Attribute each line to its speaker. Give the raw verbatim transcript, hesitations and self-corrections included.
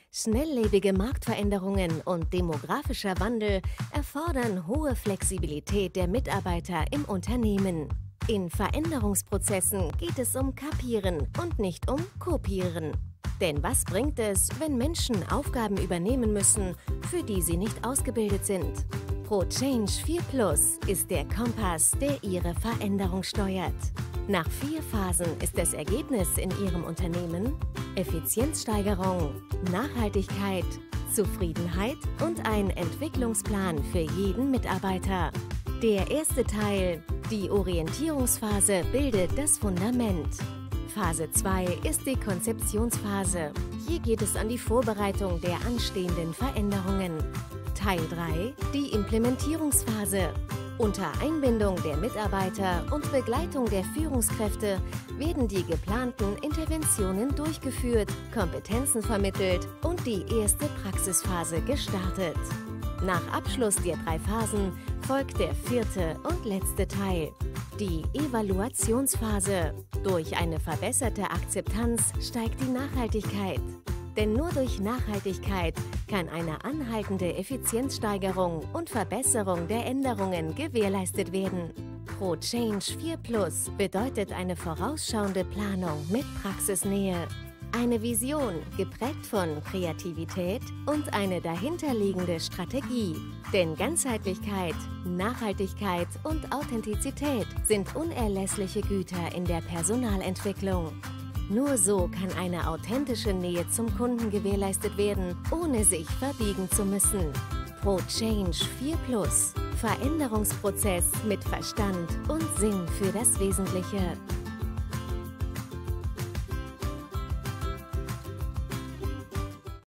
Speaker 1: Schnelllebige Marktveränderungen und demografischer Wandel erfordern hohe Flexibilität der Mitarbeiter im Unternehmen. In Veränderungsprozessen geht es um Kapieren und nicht um Kopieren. Denn was bringt es, wenn Menschen Aufgaben übernehmen müssen, für die sie nicht ausgebildet sind? ProChange vier Plus ist der Kompass, der Ihre Veränderung steuert. Nach vier Phasen ist das Ergebnis in Ihrem Unternehmen Effizienzsteigerung, Nachhaltigkeit, Zufriedenheit und ein Entwicklungsplan für jeden Mitarbeiter. Der erste Teil, die Orientierungsphase, bildet das Fundament. Phase zwei ist die Konzeptionsphase. Hier geht es an die Vorbereitung der anstehenden Veränderungen. Teil drei, die Implementierungsphase. Unter Einbindung der Mitarbeiter und Begleitung der Führungskräfte werden die geplanten Interventionen durchgeführt, Kompetenzen vermittelt und die erste Praxisphase gestartet. Nach Abschluss der drei Phasen folgt der vierte und letzte Teil, die Evaluationsphase. Durch eine verbesserte Akzeptanz steigt die Nachhaltigkeit. Denn nur durch Nachhaltigkeit kann eine anhaltende Effizienzsteigerung und Verbesserung der Änderungen gewährleistet werden. ProChange vier Plus bedeutet eine vorausschauende Planung mit Praxisnähe. Eine Vision, geprägt von Kreativität und eine dahinterliegende Strategie. Denn Ganzheitlichkeit, Nachhaltigkeit und Authentizität sind unerlässliche Güter in der Personalentwicklung. Nur so kann eine authentische Nähe zum Kunden gewährleistet werden, ohne sich verbiegen zu müssen. ProChange vier Plus. Veränderungsprozess mit Verstand und Sinn für das Wesentliche.